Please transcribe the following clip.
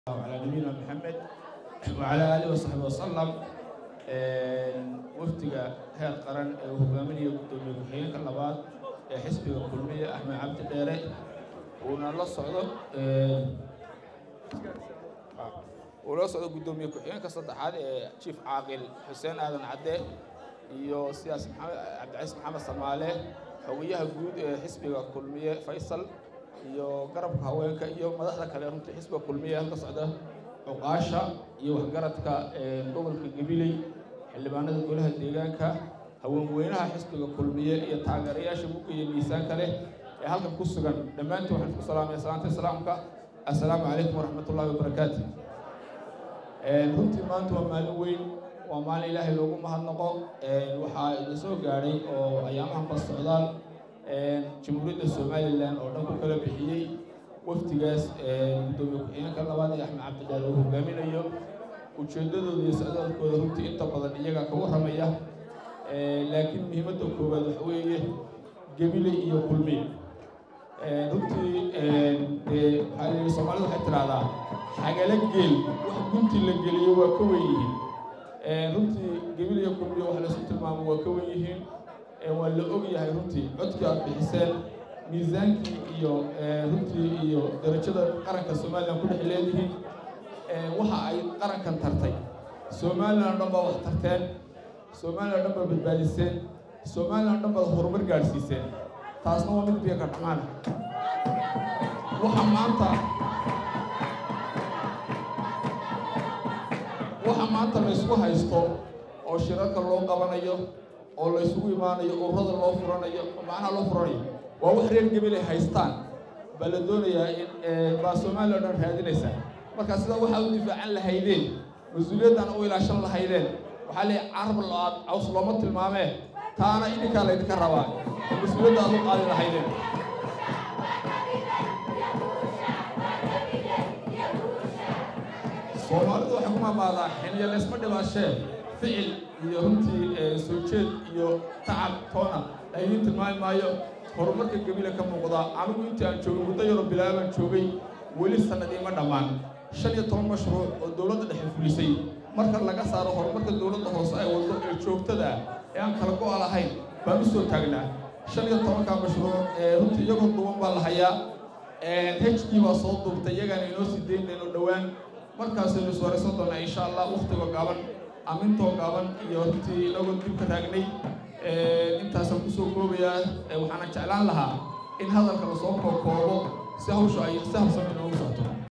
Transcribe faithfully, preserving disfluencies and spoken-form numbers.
على نبينا محمد وعلى آله وصحبه وسلم. وفتقى هذا القرن وهجامني وقدومي وحين كلابات حسبي وكلمية أحمد عبد الداري ونالله الصعود ولو صعود قدومي وحين كصدق هذا شيف عاقل حسين آذن عدي يو سياس محمد عبد العزيز محمد صمالة هويها جود حسبي وكلمية فيصل iyo garabka haweenka iyo madaxda kale runtii xisbiga kulmiye halka socda oqaasha iyo waxgaradka ee gobolka Gabiley xildhibaanada golaha deegaanka haweenweynaha xisbiga kulmiye iyo taageerayaasha buuqa iyo miisaan kale ee halkan ku sugan dhamaantii waxaan ku salaamayaa salaanta salaamka assalaamu calaykum waraxmatullaahi wabarakaatuh. ee runtii maanta waa maalin weyn waa maalin Ilaahay loogu mahadnaqo ee waxa ay soo gaaray oo ayaamahan ka socdaan جمهورية الصوماليلاند oo dhan ku kala bixiyay waftigaas gudoomiye ku-xigeenka labaad ee Axmed Cabdi Daalo uu hogaaminayo ujeedadooda iyo socdaalkooda runtii inta badan iyaga ka warramaya laakiin muhiimadda koowaad waxa weeye Gabiley iyo Kulmiye runtii ee waxay Soomaalidu waxay tiraahdaa xagala geel wax gunti la geliyo waa ka weyn yihiin runtii Gabiley iyo Kulmiye wax la soo tilmaamo waa ka weyn yihiin waa la og yahay runtii codkii aad bixiseen miisaankii iyo runtii iyo darajada qaranka Soomaaliland ku dhex leeyihiin waxa ay qarankan tartay Soomaaliland dhan baa wax tarteen Soomaaliland dhan baa badbaadiseen Soomaaliland dhan baa horumar gaarsiiseen taasna waa mid biyo ka dhamaan waxa maanta waxa maanta la isku haysto oo shirarka loo qabanayo oo la isugu imaanayo ururada loo furanayo macnaha loo furanayo waa wax reer Gabiley haystaan bal doonaya in baa Soomaaliland dhan raadinaysa marka sida waxa uu difaacan lahaydeen mas'uuliyadan oo ilaashan lahaydeen waxa la carab laad aws looma tilmaamee taana idinka la idinka rabaa mas'uuliyadda aad u qaadi lahaydeen Soomaalidu waxa kuma maada xiniya la isma dhibaashee ficil iyo runtii soo jeed iyo tacab toona ay tilmaami maayo horumarka Gabiley ka muuqda anigu intii aan joogay muddo yar oo bilaaban joogay weli sanadii ma dhamaan shan iyo toban mashruuc oo dawladda dhexe fulisay marka laga saaro horumarka dawladda hoose ay wado ee joogtada ee aan kala go'o lahayn baan u soo taagnaa shan iyo toban ka mashruuc ee runtii iyagoo duwan baa la hayaa ee H D baa soo duubtay iyagana inoo sii deynayno dhawaan markaas aynu soo waraysan doonaa insha Allah waqtiga gaaban amintoo gaaban iyo runtii inagu dib ka taagnay intaas aan ku soo koobayaa waxaan jeclaan lahaa in hadalka la soo koobo si hawsha ay si habsan inoogu socoto